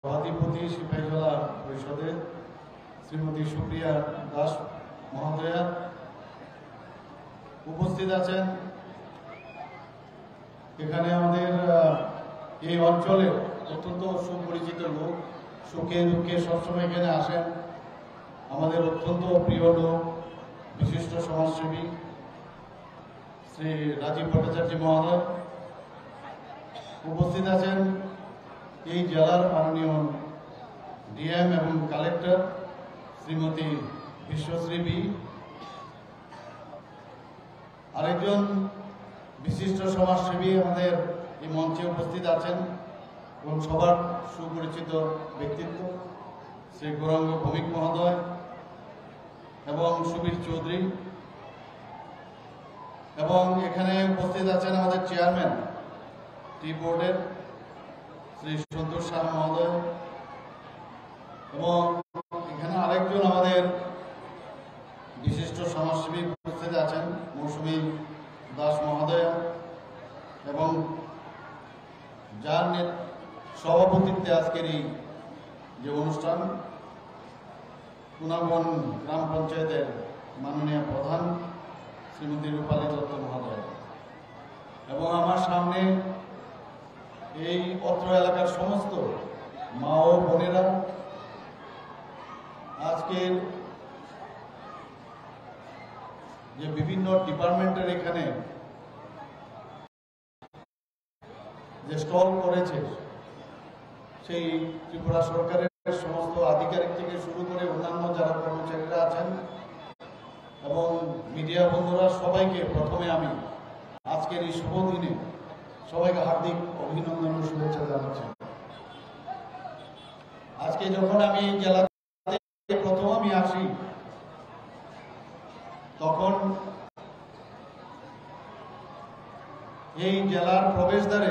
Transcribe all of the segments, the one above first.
সভাধিপতি সিপাহীজলা পরিষদের শ্রীমতী সুপ্রিয়া দাস মহোদয়া উপস্থিত আছেন। এখানে আমাদের এই অঞ্চলে অত্যন্ত সুপরিচিত লোক, সুখে দুঃখে সবসময় এখানে আসেন। আমাদের অত্যন্ত প্রিয় লোক, বিশিষ্ট সমাজসেবী শ্রী রাজীব ভট্টাচার্য মহোদয় উপস্থিত আছেন। এই জেলার মাননীয় ডিএম এবং কালেক্টর শ্রীমতী বিশ্বশ্রী বি, আরেকজন বিশিষ্ট সমাজসেবী আমাদের এই মঞ্চে উপস্থিত আছেন এবং সবার সুপরিচিত ব্যক্তিত্ব শ্রী গৌরাঙ্গ ভৌমিক মহোদয় এবং সুবীর চৌধুরী, এবং এখানে উপস্থিত আছেন আমাদের চেয়ারম্যান টি বোর্ডের শ্রী সন্তোষ সাহা মহোদয়, এবং এখানে আরেকজন আমাদের বিশিষ্ট সমাজসেবী উপস্থিত আছেন মৌসুমী দাস মহোদয়, এবং যার সভাপতিত্বে আজকের এই যে অনুষ্ঠান কুনাবন গ্রাম পঞ্চায়েতের মাননীয় প্রধান শ্রীমতী রূপালী দত্ত মহোদয়, এবং আমার সামনে এই অত্র এলাকার সমস্ত মা ও বোনেরা আজকের যে বিভিন্ন ডিপার্টমেন্টের এখানে যে স্টল করেছে, সেই ত্রিপুরা সরকারের সমস্ত আধিকারিক থেকে শুরু করে অন্যান্য যারা কর্মচারীরা আছেন এবং মিডিয়া বন্ধুরা, সবাইকে প্রথমে আমি আজকের এই শুভ দিনে সবাইকে হার্দিক অভিনন্দন ও শুভেচ্ছা জানাচ্ছি। আজকে যখন আমি এই জেলাতে প্রথম আমি আসি, তখন এই জেলার প্রবেশদ্বারে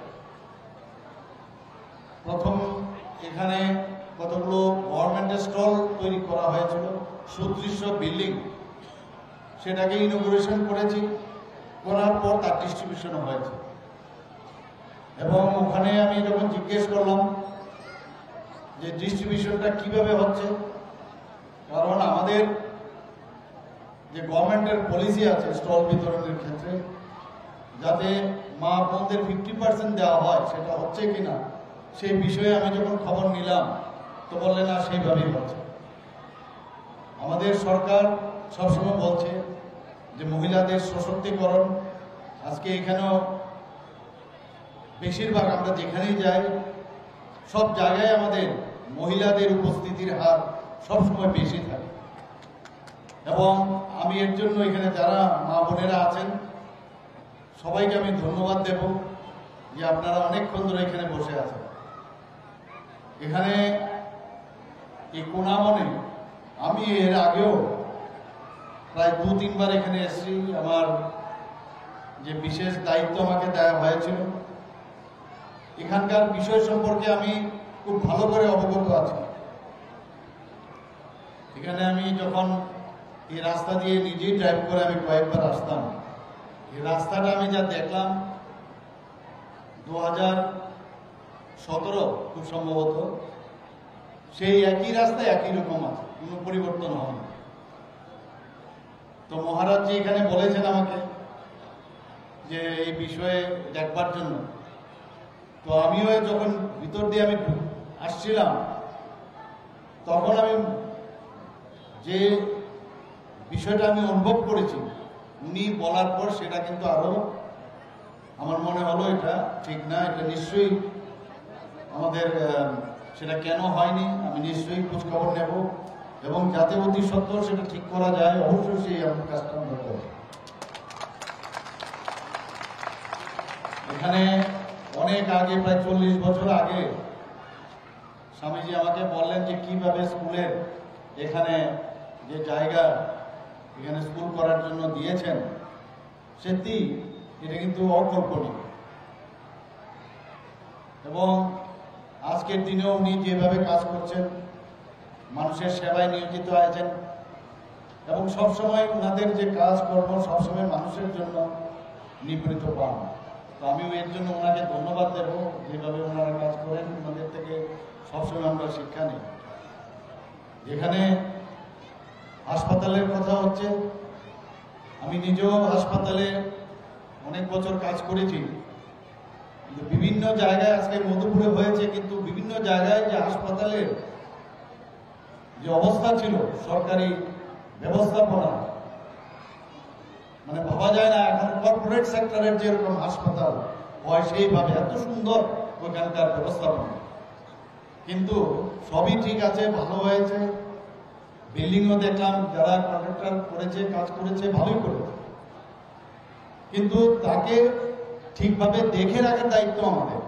প্রথম এখানে কতগুলো গভর্নমেন্টের স্টল তৈরি করা হয়েছিল, সুদৃশ্য বিল্ডিং, সেটাকে ইনোগ্রেশন করেছি, করার পর তার ডিস্ট্রিবিউশনও হয়েছে। এবং ওখানে আমি যখন জিজ্ঞেস করলাম যে ডিস্ট্রিবিউশনটা কিভাবে হচ্ছে, কারণ আমাদের যে গভর্নমেন্টের পলিসি আছে স্টল বিতরণের ক্ষেত্রে, যাতে মা বোনদের 50% দেওয়া হয়, সেটা হচ্ছে কিনা সেই বিষয়ে আমি যখন খবর নিলাম, তো বললেন না সেইভাবেই হচ্ছে। আমাদের সরকার সবসময় বলছে যে মহিলাদের সশক্তিকরণ, আজকে এখানেও বেশিরভাগ আমরা যেখানেই যাই সব জায়গায় আমাদের মহিলাদের উপস্থিতির হার সবসময় বেশি থাকে, এবং আমি এর জন্য এখানে যারা মা বোনেরা আছেন সবাইকে আমি ধন্যবাদ দেব যে আপনারা অনেকক্ষণ ধরে এখানে বসে আছেন। এখানে এই কোনামনে আমি এর আগেও প্রায় 2-3 বার এখানে এসেছি। আমার যে বিশেষ দায়িত্ব আমাকে দেওয়া হয়েছিল, এখানকার বিষয় সম্পর্কে আমি খুব ভালো করে অবগত আছি। এখানে আমি যখন এই রাস্তা দিয়ে নিজেই ড্রাইভ করে আমি কয়েকবার আসতাম, এই রাস্তাটা আমি যা দেখলাম 2017 খুব সম্ভবত, সেই একই রাস্তা একই রকম আছে, কোনো পরিবর্তন হয়নি। তো মহারাজজি এখানে বলেছেন আমাকে যে এই বিষয়ে দেখবার জন্য, তো আমিও যখন ভিতর দিয়ে আমি আসছিলাম, তখন আমি যে বিষয়টা আমি অনুভব করেছি উনি বলার পর, সেটা কিন্তু আরো আমার মনে হলো এটা ঠিক না, এটা নিশ্চয়ই আমাদের সেটা কেন হয়নি আমি নিশ্চয়ই খোঁজখবর নেব, এবং যাতে অতি সত্ত্বর সেটা ঠিক করা যায়, অবশ্যই সেই আমার কাজটা আমরা করব। এখানে অনেক আগে, প্রায় 40 বছর আগে স্বামীজি আমাকে বললেন যে কিভাবে স্কুলের এখানে যে জায়গা এখানে স্কুল করার জন্য দিয়েছেন, সত্যি এটা কিন্তু অকল্পনীয়। এবং আজকের দিনেও উনি যেভাবে কাজ করছেন, মানুষের সেবায় নিয়োজিত আছেন, এবং সবসময় ওনাদের যে কাজকর্ম সবসময় মানুষের জন্য নিবৃত পান। তো আমিও এর জন্য ওনাকে ধন্যবাদ দেব, যেভাবে ওনারা কাজ করেন, ওনাদের থেকে সবসময় আমরা শিক্ষা নিই। যেখানে হাসপাতালের কথা হচ্ছে, আমি নিজেও হাসপাতালে অনেক বছর কাজ করেছি। বিভিন্ন জায়গায় আজকে মধুপুরে হয়েছে, কিন্তু বিভিন্ন জায়গায় যে হাসপাতালের যে অবস্থা ছিল, সরকারি ব্যবস্থাপনা, মানে ভাবা যায় না এখন কর্পোরেট সেক্টরের যেরকম হাসপাতাল হয় সেইভাবে এত সুন্দর ওইখানকার ব্যবস্থাপনা। কিন্তু সবই ঠিক আছে, ভালো হয়েছে, বিল্ডিংও দেখলাম যারা কন্ট্রাক্টর করেছে, কাজ করেছে, ভালোই করেছে, কিন্তু তাকে ঠিকভাবে দেখে রাখার দায়িত্ব আমাদের।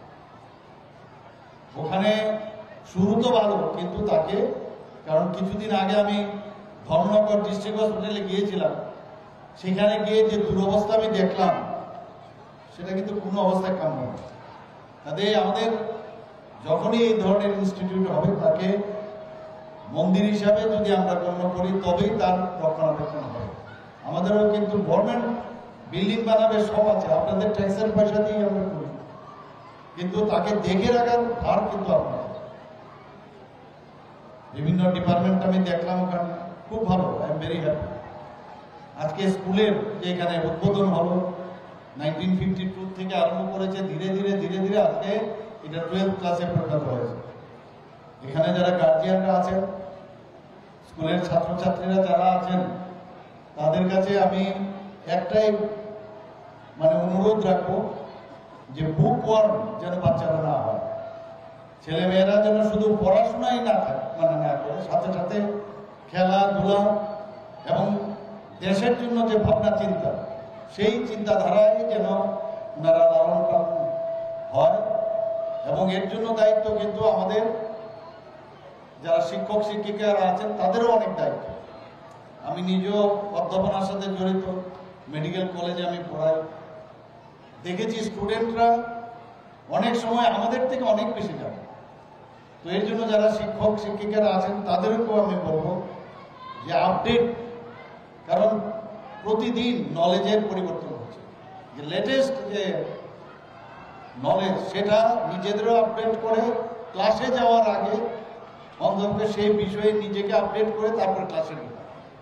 ওখানে শুরু তো ভালো, কিন্তু তাকে, কারণ কিছুদিন আগে আমি ধর্মনগর ডিস্ট্রিক্ট হসপিটালে গিয়েছিলাম, সেখানে গিয়ে যে দুরবস্থা আমি দেখলাম সেটা কিন্তু কোনো অবস্থায় কাম্য না। তাদের আমাদের যখনই এই ধরনের ইনস্টিটিউট হবে তাকে মন্দির হিসাবে যদি আমরা গণ্য করি তবেই তার রক্ষণাবেক্ষণ হবে। আমাদেরও কিন্তু গভর্নমেন্ট বিল্ডিং বানাবে, সব আছে, আপনাদের ট্যাক্সের পয়সা দিয়েই আমরা করি, কিন্তু তাকে দেখে রাখার ভার কিন্তু আপনার। বিভিন্ন ডিপার্টমেন্ট আমি দেখলাম ওখানে, খুব ভালো, আই এম ভেরি হ্যাপি। আজকে স্কুলের যে এখানে উদ্বোধন হলো, 1952 থেকে আরম্ভ করেছে, ধীরে ধীরে ধীরে ধীরে আজকে এটা 12th ক্লাসে পরিণত হয়েছে। এখানে যারা গার্জিয়ানরা আছেন, স্কুলের ছাত্রছাত্রীরা যারা আছেন, তাদের কাছে আমি একটাই মানে অনুরোধ রাখবো যে বুক ওয়ার্ম যেন বাচ্চারা না হয়, ছেলে মেয়েরা যেন শুধু পড়াশোনাই না থাকে, মানে না করে সাথে সাথে খেলাধুলা এবং দেশের জন্য যে ভাবনা চিন্তা, সেই চিন্তাধারায় যেন ওনারা লালন পালন হয়। এবং এর জন্য দায়িত্ব কিন্তু আমাদের যারা শিক্ষক শিক্ষিকারা আছেন তাদেরও অনেক দায়িত্ব। আমি নিজেও অধ্যাপনার সাথে জড়িত, মেডিকেল কলেজে আমি পড়াই, দেখেছি স্টুডেন্টরা অনেক সময় আমাদের থেকে অনেক বেশি জানে। তো এর জন্য যারা শিক্ষক শিক্ষিকারা আছেন তাদেরকেও আমি বলবো যে আপডেট, কারণ প্রতিদিন নলেজের পরিবর্তন হচ্ছে, যে লেটেস্ট যে নলেজ সেটা নিজেদেরও আপডেট করে ক্লাসে যাওয়ার আগে অন্তত সেই বিষয়ে নিজেকে আপডেট করে তারপর ক্লাসে ঢোকা।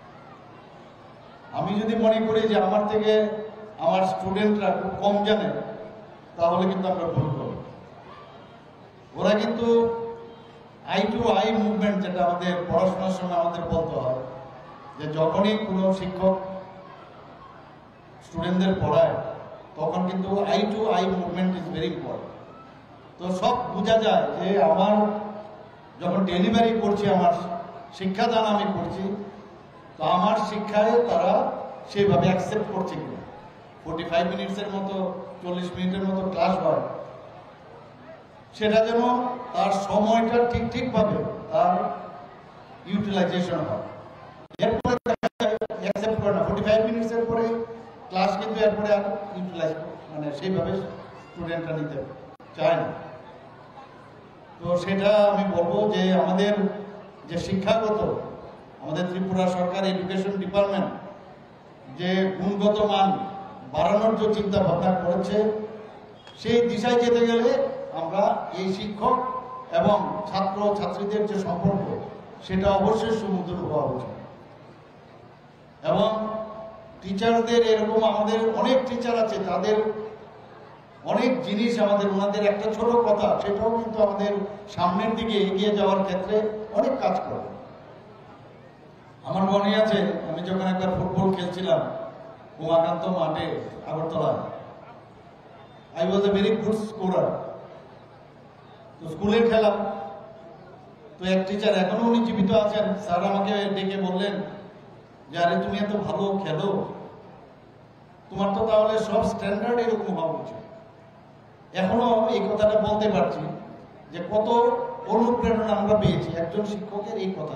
আমি যদি মনে করি যে আমার থেকে আমার স্টুডেন্টরা খুব কম জানে, তাহলে কিন্তু আমরা ভুল করব। ওরা কিন্তু আই টু আই মুভমেন্ট, যেটা আমাদের পড়াশোনার সময় আমাদের বলতে হয়, যে যখনই কোনো শিক্ষক স্টুডেন্টদের পড়ায় তখন কিন্তু eye to eye movement is very important. তো সব বোঝা যায় যে আমার যখন ডেলিভারি করছি, আমার শিক্ষাদান আমি করছি, তো আমার শিক্ষায় তারা সেইভাবে অ্যাকসেপ্ট করছে কিনা। 45 মিনিটসের মতো 40 মিনিটের মতো ক্লাস হয়, সেটা যেন তার সময়টা ঠিক ঠিকভাবে তার ইউটিলাইজেশন হয়। এরপরে অ্যাকসেপ্ট করে না, 45 মিনিটসের পরে ক্লাস কিন্তু এরপরে আর ইউটিলাইজ মানে সেইভাবে স্টুডেন্টরা নিতে চায় না। তো সেটা আমি বলবো যে আমাদের যে শিক্ষাগত, আমাদের ত্রিপুরা সরকার এডুকেশন ডিপার্টমেন্ট যে গুণগত মান বাড়ানোর যে চিন্তা ভাবনা করেছে, সেই দিশায় যেতে গেলে আমরা এই শিক্ষক এবং ছাত্র ছাত্রীদের যে সম্পর্ক সেটা অবশ্যই সুমধুর হওয়া উচিত। এবং টিচারদের এরকম আমাদের অনেক টিচার আছে, তাদের অনেক জিনিস আমাদের, ওনাদের একটা ছোট কথা সেটাও কিন্তু আমাদের সামনের দিকে এগিয়ে যাওয়ার ক্ষেত্রে অনেক কাজ করে। আমার মনে আছে আমি যখন একবার ফুটবল খেলছিলাম উমাকান্ত মাঠে Agartala, I was a very good scorer. তো স্কুলের খেলা, তো এক টিচার, এখনো উনি জীবিত আছেন, স্যার আমাকে ডেকে বললেন যে আরে তুমি এত ভালো খেলো, তোমার তো তাহলে সব স্ট্যান্ডার্ড এরকম হওয়া উচিত। এখনো এই কথাটা বলতে পারছি যে কত অনুপ্রেরণা আমরা পেয়েছি একজন শিক্ষকের এই কথা।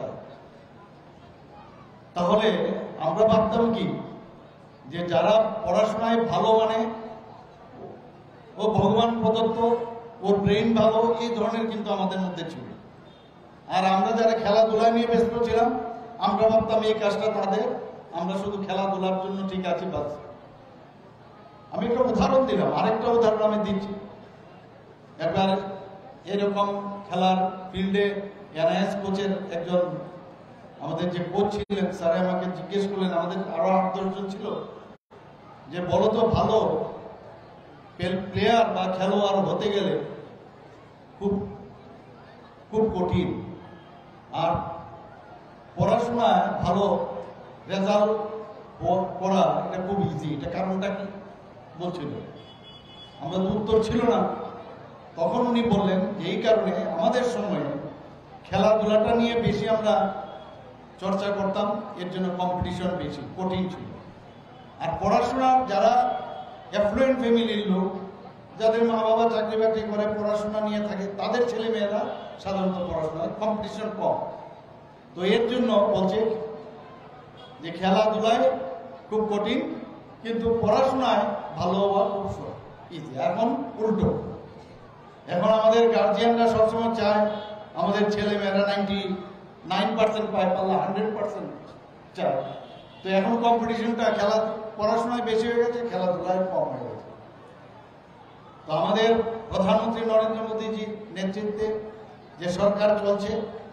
তাহলে আমরা ভাবতাম কি যে যারা পড়াশোনায় ভালো, মানে ও ভগবান প্রদত্ত, ওর ব্রেইন ভালো, এই ধরনের কিন্তু আমাদের মধ্যে ছিল। আর আমরা যারা খেলাধুলা নিয়ে ব্যস্ত ছিলাম, আমরা ভাবতাম এই কাজটা তাদের, আমরা শুধু খেলাধুলার জন্য ঠিক আছে বাস। আমি একটা উদাহরণ দিলাম, আরেকটা উদাহরণ আমি দিচ্ছি। একবার এরকম খেলার ফিল্ডে এনআইএস কোচের একজন আমাদের যে কোচ ছিলেন স্যার আমাকে জিজ্ঞেস করলেন, আমাদের আরো 8-10 জন ছিল, যে বলো তো ভালো প্লেয়ার বা খেলোয়াড় হতে গেলে খুব খুব কঠিন, আর পড়াশোনায় ভালো রেজাল্ট করা এটা খুব ইজি, এটা কারণটা কি বলছিল। আমরা তো উত্তর ছিল না। তখন উনি বললেন এই কারণে আমাদের সময়ে খেলাধুলাটা নিয়ে বেশি আমরা চর্চা করতাম, এর জন্য কম্পিটিশন বেশি, কঠিন ছিল। আর পড়াশোনা যারা অ্যাফ্লুয়েন্ট ফ্যামিলির লোক, যাদের মা বাবা চাকরি বাকরি করে পড়াশোনা নিয়ে থাকে, তাদের ছেলে মেয়েরা সাধারণত পড়াশোনায় কম্পিটিশন কম। তো এর জন্য বলছে যে খেলাধুলায় খুব কঠিন, কিন্তু পড়াশোনায় ভালো হওয়া খুব ইজি। এখন উল্টো, এখন আমাদের গার্জিয়ানরা সবসময় চায় আমাদের ছেলে মেয়েরা 99% পায়, পারলে 100% চায়। তো এখন কম্পিটিশনটা পড়াশোনায় বেশি হয়ে গেছে, খেলাধুলায় কম হয়ে গেছে। তো আমাদের প্রধানমন্ত্রী নরেন্দ্র মোদীজির নেতৃত্বে যে সরকার চলছে,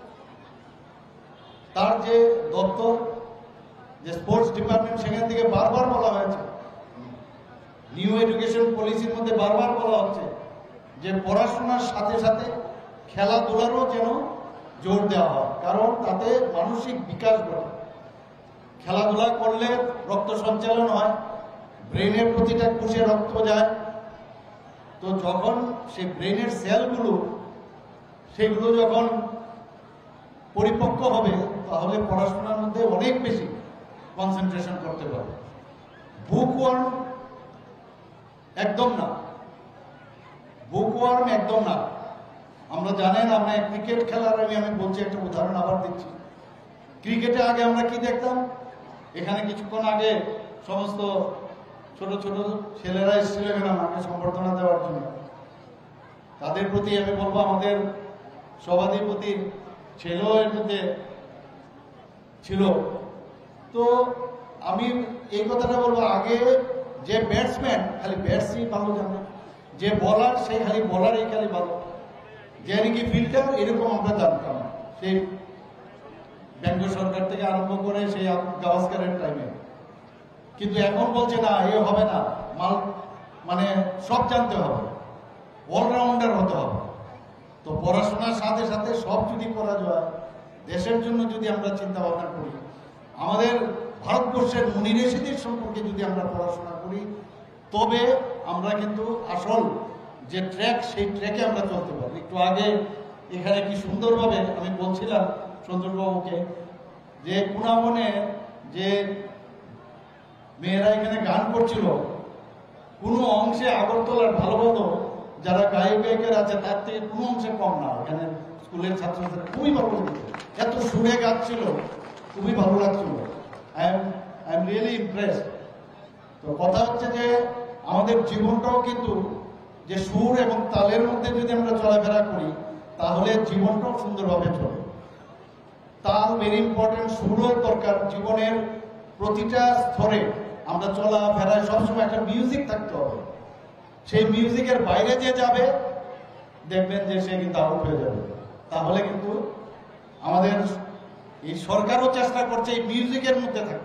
তার যে দপ্তর, যে স্পোর্টস ডিপার্টমেন্ট, সেখান থেকে বারবার বলা হয়েছে, নিউ এডুকেশন পলিসির মধ্যে বারবার বলা হচ্ছে যে পড়াশোনার সাথে সাথে খেলাধুলারও যেন জোর দেওয়া হয়, কারণ তাতে মানসিক বিকাশ ঘটে। খেলাধুলা করলে রক্ত সঞ্চালন হয়, ব্রেনের প্রতিটা কোষে রক্ত যায়। তো যখন সেই ব্রেনের সেলগুলো সেগুলো যখন পরিপক্ক হবে, তাহলে পড়াশোনার মধ্যে অনেক বেশি কনসেন্ট্রেশন করতে পারবে। বুকওয়ার্ম একদম না, বুকওয়ার্ম একদম না। আমরা জানেন, আমরা ক্রিকেট খেলার আমি বলছি, একটা উদাহরণ আবার দিচ্ছি। ক্রিকেটে আগে আমরা কি দেখতাম, এখানে কিছুক্ষণ আগে সমস্ত ছোট ছোট ছেলেরা এসেছিল এখানে আমাকে সম্বর্ধনা দেওয়ার জন্য। তাদের প্রতি আমি বলবো, আমাদের সভাধিপতির ছেলেও এর মধ্যে ছিল। তো আমি এই কথাটা বলবো, আগে যে ব্যাটসম্যান খালি ব্যাটসই ভালো জানে, যে বলার সেই খালি বলারই খালি ভালো, যে নাকি ফিল্ডার এরকম আমরা জানতাম সেই ব্যঙ্গ সরকার থেকে আরম্ভ করে সেই গাভাস্কারের টাইমে। কিন্তু এখন বলছে না, এ হবে না, মানে সব জানতে হবে, অলরাউন্ডার হতে হবে। তো পড়াশোনার সাথে সাথে সব যদি করা যায়, দেশের জন্য যদি আমরা চিন্তা ভাবনা করি, আমাদের ভারতবর্ষের মুনি ঋষিদের সম্পর্কে যদি আমরা পড়াশোনা করি, তবে আমরা কিন্তু আসল যে ট্র্যাক, সেই ট্র্যাকে আমরা চলতে পারি। একটু আগে এখানে কি সুন্দরভাবে আমি বলছিলাম চন্দ্রবাবুকে, যে কুনামনে যে মেয়েরা এখানে গান করছিল, কোনো অংশে আগরতলার ভালো ভালো যারা গায়ক গায়িকার আছে তার থেকে কোনো অংশে কম না। এখানে স্কুলের ছাত্রছাত্রীরা খুবই ভালো লেগেছে, এত সুরে গাচ্ছিল, খুবই ভালো লাগছিল। I am really impressed. তো কথা হচ্ছে যে আমাদের জীবনটাও কিন্তু যে সুর এবং তালের মধ্যে যদি আমরা চলাফেরা করি, তাহলে জীবনটাও সুন্দরভাবে চলে। তাল ভেরি ইম্পর্টেন্ট, সুরও দরকার জীবনের প্রতিটা স্তরে। আমরা চলাফেরায় সবসময় একটা মিউজিক থাকতে হবে। সেই মিউজিকের বাইরে যে যাবে, দেখবেন যে সে কিন্তু আউট হয়ে যাবে। তাহলে কিন্তু আমাদের এই সরকারও চেষ্টা করছে এই মিউজিকের মধ্যে থাকতে।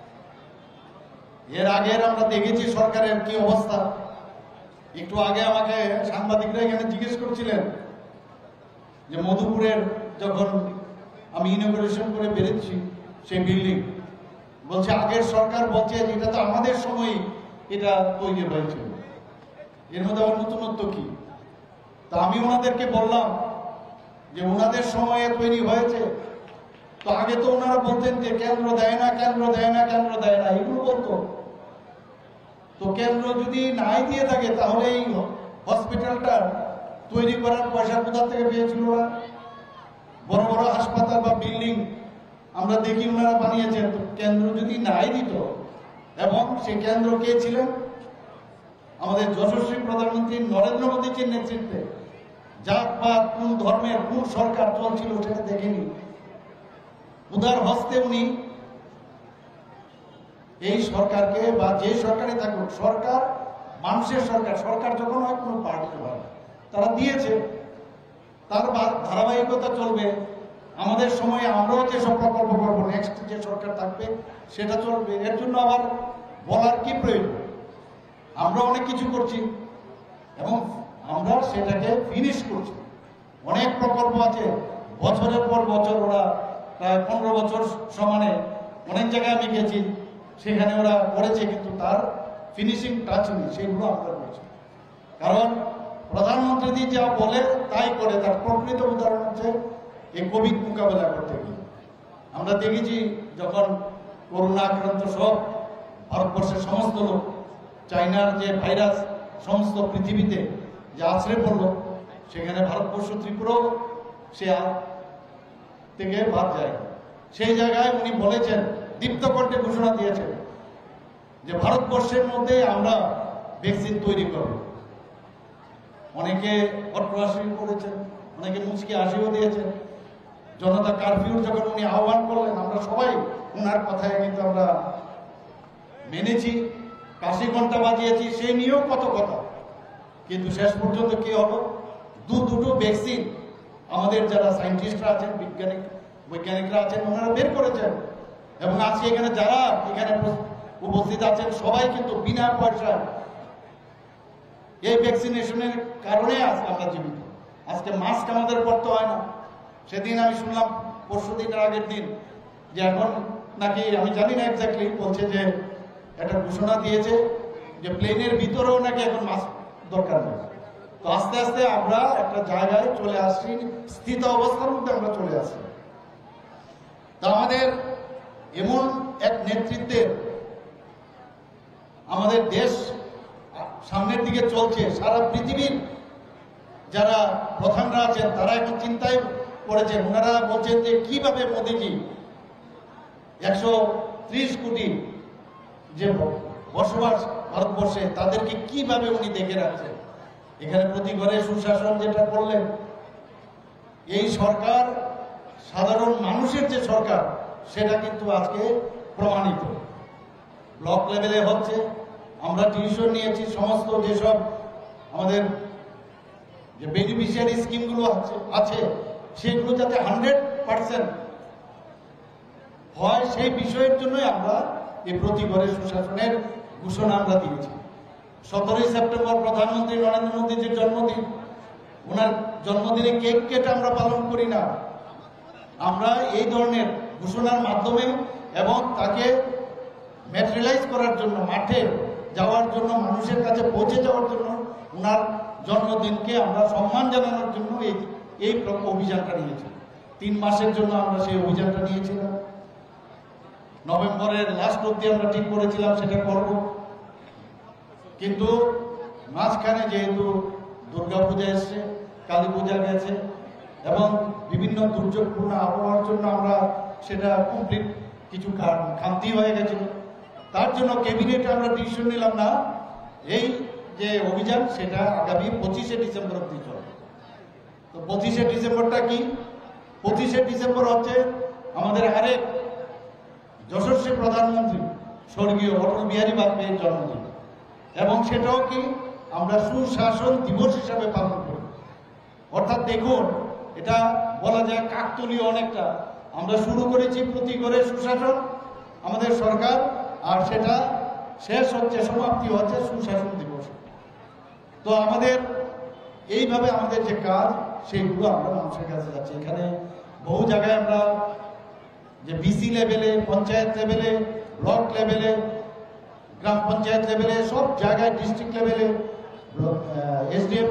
এর আগের আমরা দেখেছি সরকারের কি অবস্থা। একটু আগে আমাকে সাংবাদিকরা এখানে জিজ্ঞেস করছিলেন যে মধুপুরের যখন আমি ইনগুরেশন করে বেরোচ্ছি সেই বিল্ডিং, বলছে আগের সরকার বলছে এটা তো আমাদের সময়ই এটা তৈরি হয়েছিল, এর মধ্যে আবার নতুনত্ব কি। তা আমি ওনাদেরকে বললাম যে ওনাদের সময়ে তৈরি হয়েছে, তো আগে তো ওনারা বলতেন যে কেন্দ্র দেয় না, কেন্দ্র দেয় না, কেন্দ্র দেয় না, এগুলো বলতো। তো কেন্দ্র যদি নাই দিয়ে থাকে, তাহলে এই হসপিটালটা তৈরি করার পয়সা কোথা থেকে পেয়েছিল ওরা? বড় বড় হাসপাতাল বা বিল্ডিং আমরা দেখি ওনারা বানিয়েছেন। তো কেন্দ্র যদি নাই দিত, এবং সেই কেন্দ্র কে ছিলেন? আমাদের যশস্বী প্রধানমন্ত্রী নরেন্দ্র মোদীজির নেতৃত্বে। জাতপাত কোন ধর্মের কোন সরকার চলছিল সেটা দেখেনি, উদার হস্তে উনি এই সরকারকে, বা যে সরকারে থাকুক, সরকার মানুষের সরকার, সরকার যখন হয় কোনো পার্টির হয়, তারা দিয়েছে। তার ধারাবাহিকতা চলবে। আমাদের সময়ে আমরাও যেসব প্রকল্প করবো, নেক্সট যে সরকার থাকবে সেটা চলবে। এর জন্য আবার বলার কি প্রয়োজন? আমরা অনেক কিছু করছি এবং আমরা সেটাকে ফিনিশ করছি। অনেক প্রকল্প আছে, বছরের পর বছর ওরা প্রায় 15 বছর সমানে অনেক জায়গায় আমি গেছি, সেখানে ওরা করেছে, কিন্তু তার ফিনিশিং টাচ নেই। সেগুলো আমরা করছি, কারণ প্রধানমন্ত্রী যা বলে তাই করে। তার প্রকৃত উদাহরণ হচ্ছে এই কোভিড মোকাবেলা করতে গিয়ে আমরা দেখেছি, যখন করোনা আক্রান্ত সব ভারতবর্ষের সমস্ত লোক, চায়নার যে ভাইরাস সমস্ত পৃথিবীতে যে আছড়ে পড়লো, সেখানে ভারতবর্ষ ত্রিপুরাও সে থেকে বাদ যায়। সেই জায়গায় উনি বলেছেন, দীপ্ত কণ্ঠে ঘোষণা দিয়েছেন যে ভারতবর্ষের মধ্যে আমরা ভ্যাকসিন তৈরি করব। অনেকে অট্টহাসি করেছেন, অনেকে মুচকি হাসিও দিয়েছেন। জনতা কারফিউর যখন উনি আহ্বান করলেন, আমরা সবাই ওনার কথায় কিন্তু আমরা মেনেছি, কাশি ঘন্টা বাজিয়েছি, সেই নিয়েও কত কথা। কিন্তু শেষ পর্যন্ত কি হলো? দুটো ভ্যাকসিন আমাদের যারা সায়েন্টিস্টরা আছেন, বৈজ্ঞানিকরা আছেন, ওনারা বের করেছেন। এবং আজকে এখানে যারা এখানে উপস্থিত আছেন সবাই কিন্তু বিনা পয়সায় এই ভ্যাকসিনেশনের কারণে আজকে আমরা জীবিত। আজকে মাস্ক আমাদের পড়তে হয় না। সেদিন আমি শুনলাম, পরশু দিনের আগের দিন, যে এখন নাকি, আমি জানি না এক্স্যাক্টলি, বলছে যে একটা ঘোষণা দিয়েছে যে প্লেনের ভিতরেও নাকি এখন মাস্ক দরকার নেই। তো আস্তে আস্তে আমরা একটা জায়গায় চলে আসছি, স্থিত অবস্থার মধ্যে আমরা চলে আসছি। তা আমাদের এমন এক নেতৃত্বের আমাদের দেশ সামনের দিকে চলছে। সারা পৃথিবীর যারা প্রধানরা আছেন তারা এখন চিন্তায় পড়েছেন। ওনারা বলছেন যে কিভাবে মোদীজি 130 কোটি যে বসবাস ভারতবর্ষে, তাদেরকে কিভাবে উনি দেখে রাখছেন। এখানে প্রতি ঘরে সুশাসন যেটা করলেন, এই সরকার সাধারণ মানুষের যে সরকার, সেটা কিন্তু আজকে প্রমাণিত। ব্লক লেভেলে হচ্ছে, আমরা টিউশন নিয়েছি, সমস্ত যেসব আমাদের যে বেনিফিশিয়ারি স্কিমগুলো আছে সেগুলো যাতে 100% হয়, সেই বিষয়ের জন্যই আমরা এই প্রতি ঘরে সুশাসনের ঘোষণা আমরা দিয়েছি। 17ই সেপ্টেম্বর প্রধানমন্ত্রী নরেন্দ্র মোদীজির জন্মদিন। ওনার জন্মদিনে কেক কেটে আমরা পালন করি না। আমরা এই ধরনের ঘোষণার মাধ্যমে এবং তাকে ম্যাটেরিয়ালাইজ করার জন্য, মাঠে যাওয়ার জন্য, মানুষের কাছে পৌঁছে যাওয়ার জন্য, ওনার জন্মদিনকে আমরা সম্মান জানানোর জন্য এই অভিযানটা নিয়েছি। 3 মাসের জন্য আমরা সেই অভিযানটা নিয়েছিলাম। নভেম্বরের লাস্ট অবধি আমরা ঠিক করেছিলাম সেটা করব, কিন্তু মাঝখানে যেহেতু দুর্গাপূজা এসছে, কালী পূজা গেছে এবং বিভিন্ন দুর্যোগপূর্ণ আবহাওয়ার জন্য আমরা সেটা কমপ্লিট কিছু খামতি হয়ে গেছিল। তার জন্য ক্যাবিনেটে আমরা ডিসিশন নিলাম না, এই যে অভিযান সেটা আগামী 25শে ডিসেম্বর অবধি চলবে। তো 25শে ডিসেম্বরটা কি? 25শে ডিসেম্বর হচ্ছে আমাদের আরেক যশস্বী প্রধানমন্ত্রী স্বর্গীয় অটল বিহারী বাজপেয়ীর জন্মদিন, এবং সেটাও কি আমরা সুশাসন দিবস হিসাবে পালন করি। অর্থাৎ দেখুন, এটা বলা যায় কাকতালীয় অনেকটা। আমরা শুরু করেছি প্রতি ঘরে সুশাসন আমাদের সরকার, আর সেটা শেষ হচ্ছে, সমাপ্তি হচ্ছে সুশাসন দিবস। তো আমাদের এইভাবে আমাদের যে কাজ, সেইগুলো আমরা মানুষের কাছে যাচ্ছি। এখানে বহু জায়গায় আমরা যে বিসি লেভেলে, পঞ্চায়েত লেভেলে, ব্লক লেভেলে, গ্রাম পঞ্চায়েত লেভেলে, সব জায়গায়, ডিস্ট্রিক্ট লেভেলে, এসডিএম,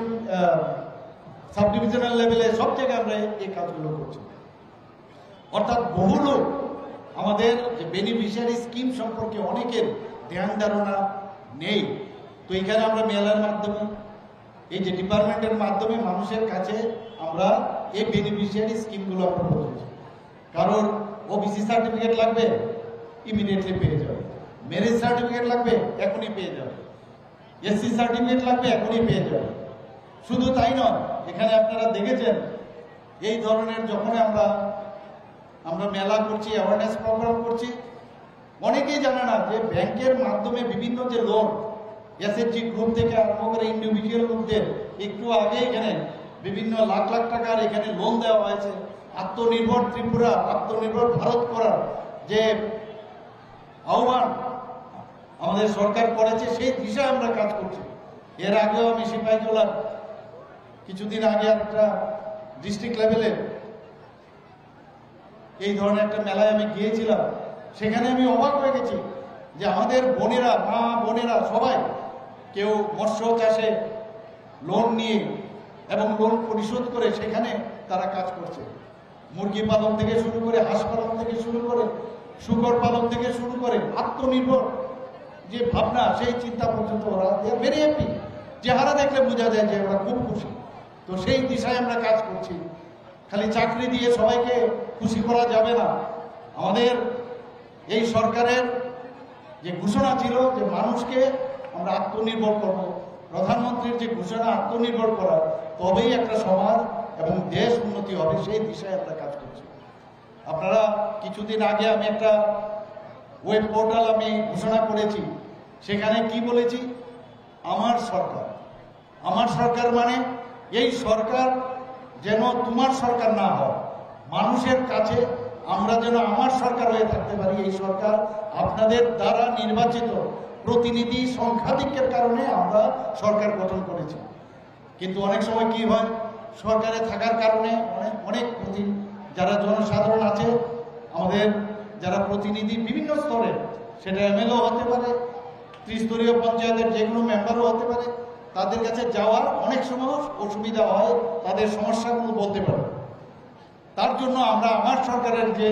সাব ডিভিশনাল লেভেলে, সব জায়গায় আমরা এই কাজগুলো করছি। অর্থাৎ বহু লোক আমাদের যে বেনিফিশিয়ারি স্কিম সম্পর্কে অনেকের ধ্যান ধারণা নেই। তো এখানে আমরা মেলার মাধ্যমে, এই যে ডিপার্টমেন্টের মাধ্যমে মানুষের কাছে আমরা এই বেনিফিশিয়ারি স্কিমগুলো আমরা বলছি। কারণ ওবিসি সার্টিফিকেট লাগবে, ইমিডিয়েটলি পেয়ে যাবে। ম্যারেজ সার্টিফিকেট লাগবে, এখনই পেয়ে যাবে। এসসি সার্টিফিকেট লাগবে, এখনই পেয়ে যাবে। শুধু তাই নয়, এখানে আপনারা দেখেছেন এই ধরনের যখন আমরা মেলা করছি, অ্যাওয়ারনেস প্রোগ্রাম করছি, অনেকেই জানে না যে ব্যাংকের মাধ্যমে বিভিন্ন যে লোন, এসএইচজি গ্রুপ থেকে আরম্ভ করে ইন্ডিভিজুয়াল লোকদের, একটু আগে এখানে বিভিন্ন লাখ লাখ টাকার এখানে লোন দেওয়া হয়েছে। আত্মনির্ভর ত্রিপুরা, আত্মনির্ভর ভারত করার যে আহ্বান আমাদের সরকার করেছে, সেই দিশায় আমরা কাজ করছি। এর আগেও আমি সিপাহীজলার কিছুদিন আগে একটা ডিস্ট্রিক্ট লেভেলে এই ধরনের একটা মেলায় আমি গিয়েছিলাম। সেখানে আমি অবাক হয়ে গেছি যে আমাদের বোনেরা, মা বোনেরা সবাই কেউ মৎস্য চাষে লোন নিয়ে এবং লোন পরিশোধ করে সেখানে তারা কাজ করছে। মুরগি পালন থেকে শুরু করে, হাঁস পালন থেকে শুরু করে, শুকর পালন থেকে শুরু করে আত্মনির্ভর যে ভাবনা, সেই চিন্তা পর্যন্ত ওরা ভেরি হ্যাপি। চেহারা দেখলে বোঝা যায় যে ওরা খুব খুশি। তো সেই দিশায় আমরা কাজ করছি। খালি চাকরি দিয়ে সবাইকে খুশি করা যাবে না। আমাদের এই সরকারের যে ঘোষণা ছিল যে মানুষকে আমরা আত্মনির্ভর করব, প্রধানমন্ত্রীর যে ঘোষণা আত্মনির্ভর করা, তবেই একটা সমাজ এবং দেশ উন্নতি হবে, সেই দিশায় আমরা কাজ করছি। আপনারা কিছুদিন আগে আমি একটা ওয়েব পোর্টাল আমি ঘোষণা করেছি। সেখানে কি বলেছি? আমার সরকার। আমার সরকার মানে এই সরকার যেন তোমার সরকার না হয়, মানুষের কাছে আমরা যেন আমার সরকার হয়ে থাকতে পারি। এই সরকার আপনাদের দ্বারা নির্বাচিত প্রতিনিধি সংখ্যাধিক্যের কারণে আমরা সরকার গঠন করেছি। কিন্তু অনেক সময় কি হয়, সরকারে থাকার কারণে অনেক যারা জনসাধারণ আছে, আমাদের যারা প্রতিনিধি বিভিন্ন স্তরে, সেটা এমএলএ হতে পারে, ত্রিস্তরীয় পঞ্চায়েতের যে কোনো মেম্বারও হতে পারে, তাদের কাছে যাওয়ার অনেক সময় অসুবিধা হয়, তাদের সমস্যাগুলো বলতে পারে। তার জন্য আমরা আমার সরকারের যে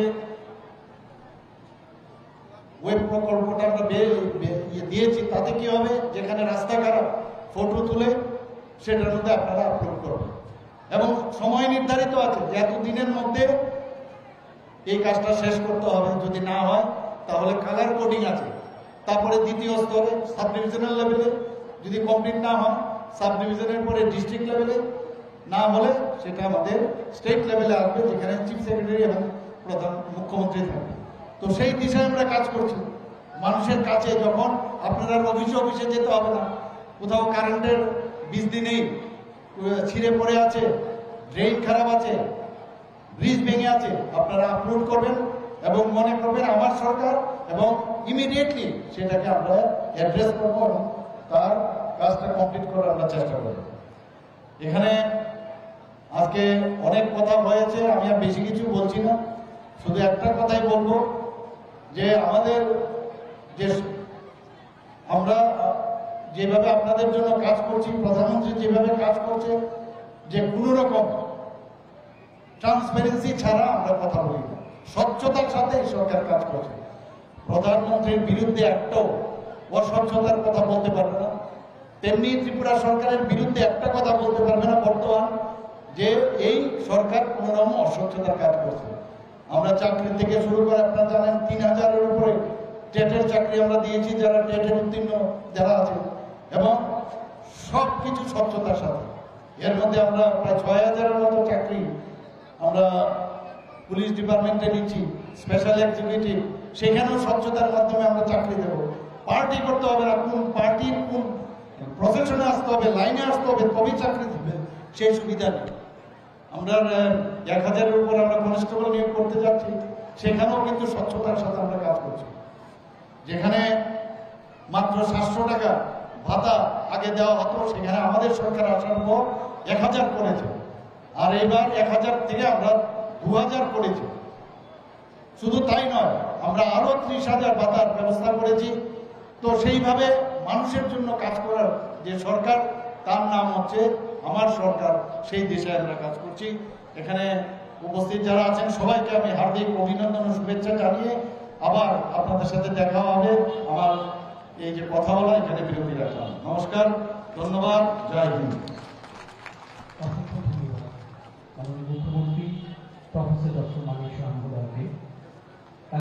ওয়েব প্রকল্পটা আমরা দিয়েছি, তাতে কি হবে, যেখানে রাস্তাঘাট ফটো তুলে সেটার মধ্যে আপনারা আপলোড করবেন এবং সময় নির্ধারিত আছে যে এত দিনের মধ্যে এই কাজটা শেষ করতে হবে। যদি না হয় তাহলে কালার কোডিং আছে। তারপরে দ্বিতীয় স্তরে সাব ডিভিশনাল লেভেলে যদি কমপ্লিট না হয়, সাব ডিভিশনের পরে ডিস্ট্রিক্ট লেভেলে, না হলে সেটা আমাদের স্টেট লেভেলে আসবে, যেখানে চিফ সেক্রেটারি এবং প্রধান মুখ্যমন্ত্রী থাকবে। তো সেই দিশায় আমরা কাজ করছি। মানুষের কাছে যখন আপনারা অফিসে যেতে হবে না, কোথাও কারেন্টের বিজলি নেই, ছিঁড়ে পড়ে আছে, ড্রেন খারাপ আছে, ব্রিজ ভেঙে আছে, আপনারা আপলোড করবেন এবং মনে করবেন আমার সরকার, এবং ইমিডিয়েটলি সেটাকে আমরা অ্যাড্রেস করব এবং তার কাজটা কমপ্লিট করার আমরা চেষ্টা করব। এখানে আজকে অনেক কথা হয়েছে, আমি আর বেশি কিছু বলছি না, শুধু একটা কথাই বলবো যে আমাদের যে আমরা যেভাবে আপনাদের জন্য কাজ করছি, প্রধানমন্ত্রী যেভাবে কাজ করছে, যে কোনো রকম ট্রান্সপারেন্সি ছাড়া আমরা কথা বলি না, স্বচ্ছতার সাথে সরকার কাজ করছে। প্রধানমন্ত্রীর বিরুদ্ধে একটাও অস্বচ্ছতার কথা বলতে পারবে না, তেমনি ত্রিপুরা সরকারের বিরুদ্ধে একটা কথা বলতে পারবে না বর্তমান, যে এই সরকার কোন রকম অস্বচ্ছতার কাজ করছে। আমরা চাকরি থেকে শুরু করে আপনারা জানেন 3000-এর উপরে টেটের চাকরি আমরা দিয়েছি, যারা টেটের উত্তীর্ণ যারা আছে, এবং সব কিছু স্বচ্ছতার সাথে। এর মধ্যে আমরা প্রায় 6000-এর মতো চাকরি আমরা পুলিশ ডিপার্টমেন্টে নিচ্ছি, স্পেশাল এক্সিকিউটিভ, সেখানেও স্বচ্ছতার মাধ্যমে আমরা চাকরি দেব। পার্টি করতে হবে না, কোন পার্টির কোন প্রফেশনে আসতে হবে, লাইনে আসতে হবে, তবেই চাকরি দেবে, সেই সুবিধা নেই। আমরা 1000-এর উপর আমরা কনস্টেবল নিয়োগ করতে যাচ্ছি, সেখানেও কিন্তু স্বচ্ছতার সাথে আমরা কাজ করছি। যেখানে মাত্র 700 টাকা ভাতা আগে দেওয়া হতো, সেখানে আমাদের সরকার আসার পর 1000 করেছে, আর এবার 1000 থেকে আমরা 2000 করেছি। শুধু তাই নয়, আমরা আরো 30,000 ভাতার ব্যবস্থা করেছি। তো সেইভাবে মানুষের জন্য কাজ করার যে সরকার, তার নাম হচ্ছে আমার সরকার, সেই দিশায় আমরা কাজ করছি। এখানে উপস্থিত যারা আছেন সবাইকে আমি হার্দিক অভিনন্দন ও শুভেচ্ছা জানিয়ে আবার আপনাদের সাথে দেখা হবে। আমার এই যে কথা বলা এখানে বিরতি রাখলাম। নমস্কার, ধন্যবাদ, জয় হিন্দ। মুখ্যমন্ত্রী প্রফেসর ডক্টর মানিক সাহা।